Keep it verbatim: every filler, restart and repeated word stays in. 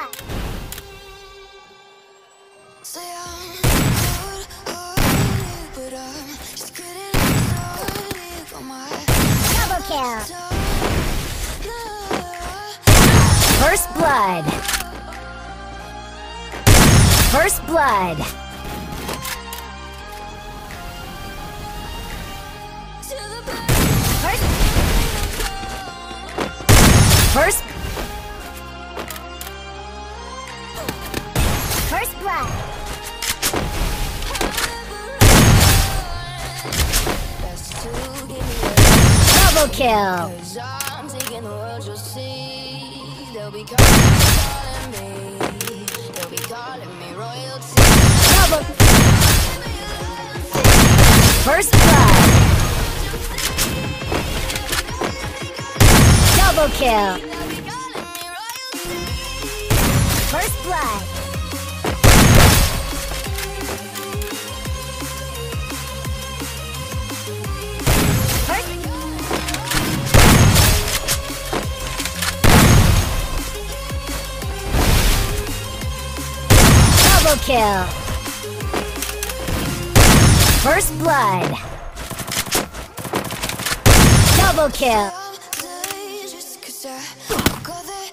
blood. Double kill. First blood. First blood. First. First. First blood. Double kill. Double. First blood. Double kill. First blood. First. Double kill. First blood. Double kill.